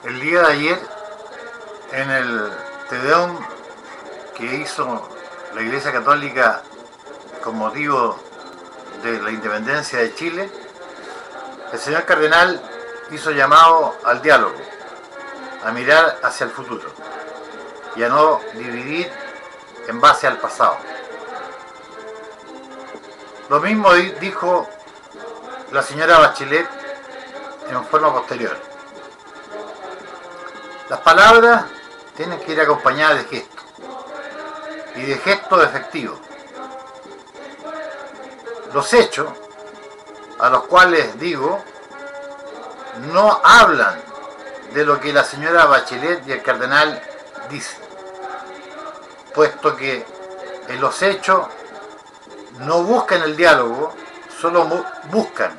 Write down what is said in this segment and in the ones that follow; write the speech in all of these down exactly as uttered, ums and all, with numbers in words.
El día de ayer, en el Te Deum que hizo la Iglesia Católica con motivo de la independencia de Chile, el señor cardenal hizo llamado al diálogo, a mirar hacia el futuro y a no dividir en base al pasado. Lo mismo dijo la señora Bachelet en forma posterior. Las palabras tienen que ir acompañadas de gestos, y de gestos efectivos. Los hechos, a los cuales digo, no hablan de lo que la señora Bachelet y el cardenal dicen, puesto que en los hechos no buscan el diálogo, solo buscan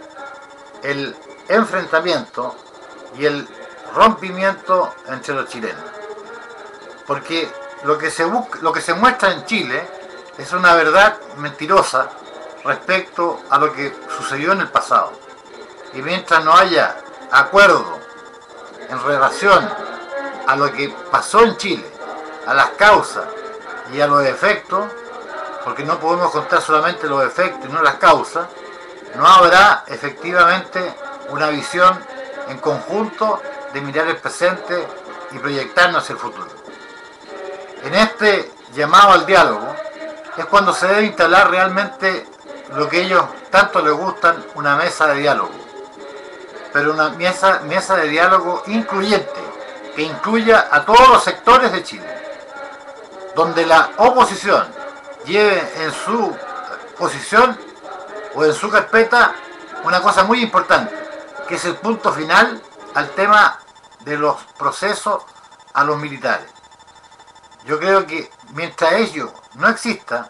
el enfrentamiento y el rompimiento entre los chilenos. Porque lo que se busca, lo que se muestra en Chile es una verdad mentirosa respecto a lo que sucedió en el pasado. Y mientras no haya acuerdo en relación a lo que pasó en Chile, a las causas y a los efectos, porque no podemos contar solamente los efectos y no las causas, no habrá efectivamente una visión en conjunto de mirar el presente y proyectarnos hacia el futuro. En este llamado al diálogo es cuando se debe instalar realmente lo que ellos tanto les gustan, una mesa de diálogo, pero una mesa, mesa de diálogo incluyente, que incluya a todos los sectores de Chile, donde la oposición lleve en su posición o en su carpeta una cosa muy importante, que es el punto final al tema de los procesos a los militares. Yo creo que mientras ello no exista,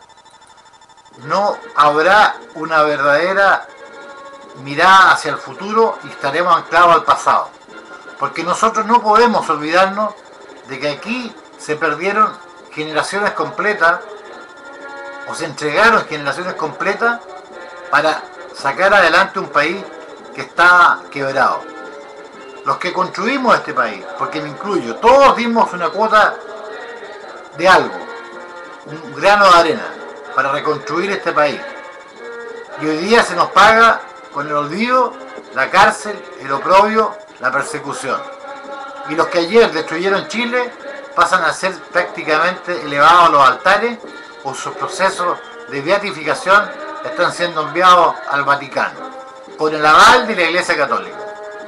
no habrá una verdadera mirada hacia el futuro y estaremos anclados al pasado. Porque nosotros no podemos olvidarnos de que aquí se perdieron generaciones completas, o se entregaron generaciones completas para sacar adelante un país que está quebrado. Los que construimos este país, porque me incluyo, todos dimos una cuota de algo, un grano de arena para reconstruir este país. Y hoy día se nos paga con el olvido, la cárcel, el oprobio, la persecución. Y los que ayer destruyeron Chile pasan a ser prácticamente elevados a los altares, o sus procesos de beatificación están siendo enviados al Vaticano, con el aval de la Iglesia Católica.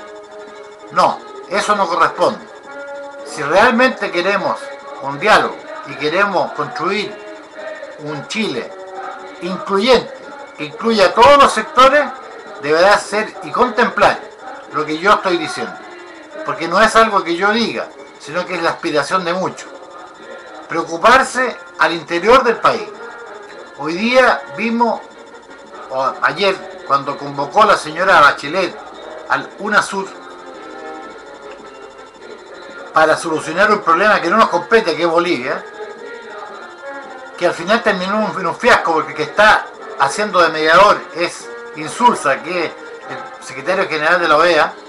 No, eso no corresponde. Si realmente queremos un diálogo y queremos construir un Chile incluyente, que incluya a todos los sectores, deberá ser y contemplar lo que yo estoy diciendo. Porque no es algo que yo diga, sino que es la aspiración de muchos. Preocuparse al interior del país. Hoy día vimos, o ayer, cuando convocó la señora Bachelet al UNASUR para solucionar un problema que no nos compete, que es Bolivia, que al final terminó en un fiasco, porque el que está haciendo de mediador es Insulza, que es el secretario general de la O E A,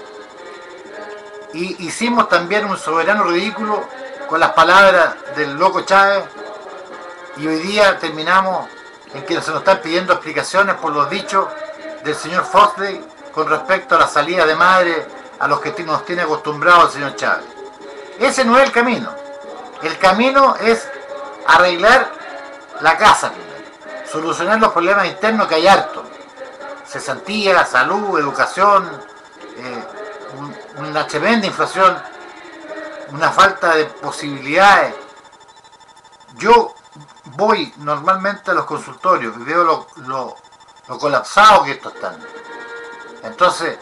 y hicimos también un soberano ridículo con las palabras del loco Chávez, y hoy día terminamos en que se nos están pidiendo explicaciones por los dichos del señor Fosley con respecto a la salida de madre a los que nos tiene acostumbrados el señor Chávez. Ese no es el camino. El camino es arreglar la casa primero, solucionar los problemas internos, que hay harto: cesantía, salud, educación, eh, un, una tremenda inflación, una falta de posibilidades. Yo voy normalmente a los consultorios y veo lo, lo, lo colapsado que estos están. Entonces,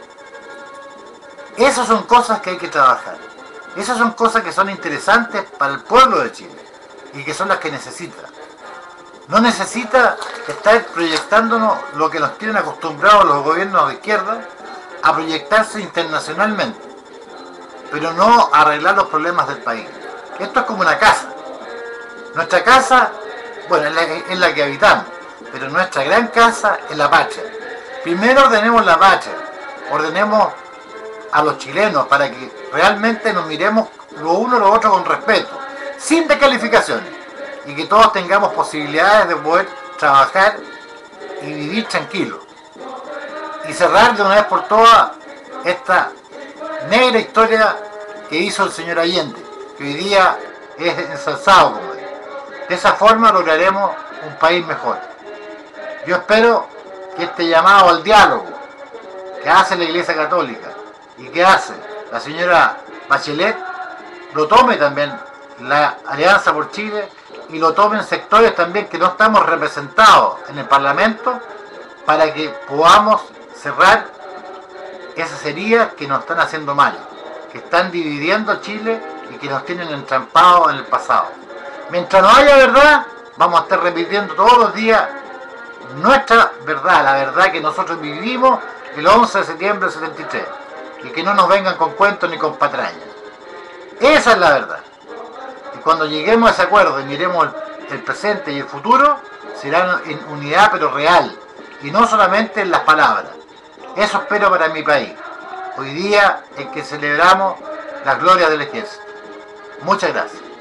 esas son cosas que hay que trabajar. Esas son cosas que son interesantes para el pueblo de Chile y que son las que necesita. No necesita estar proyectándonos lo que nos tienen acostumbrados los gobiernos de izquierda a proyectarse internacionalmente, pero no a arreglar los problemas del país. Esto es como una casa. Nuestra casa, bueno, es la, es la que habitamos, pero nuestra gran casa es la patria. Primero ordenemos la patria, ordenemos a los chilenos para que realmente nos miremos lo uno a lo otro con respeto, sin descalificaciones, y que todos tengamos posibilidades de poder trabajar y vivir tranquilos. Y cerrar de una vez por todas esta negra historia que hizo el señor Allende, que hoy día es ensalzado, como digo. De esa forma lograremos un país mejor. Yo espero que este llamado al diálogo que hace la Iglesia Católica y que hace la señora Bachelet lo tome también la Alianza por Chile y lo tomen sectores también que no estamos representados en el Parlamento, para que podamos cerrar esas heridas que nos están haciendo mal, que están dividiendo Chile y que nos tienen entrampados en el pasado. Mientras no haya verdad, vamos a estar repitiendo todos los días nuestra verdad, la verdad que nosotros vivimos el once de septiembre del setenta y tres, y que no nos vengan con cuentos ni con patrañas. Esa es la verdad. Y cuando lleguemos a ese acuerdo y miremos el, el presente y el futuro, será en unidad pero real, y no solamente en las palabras. Eso espero para mi país, hoy día en que celebramos las glorias del ejército. Muchas gracias.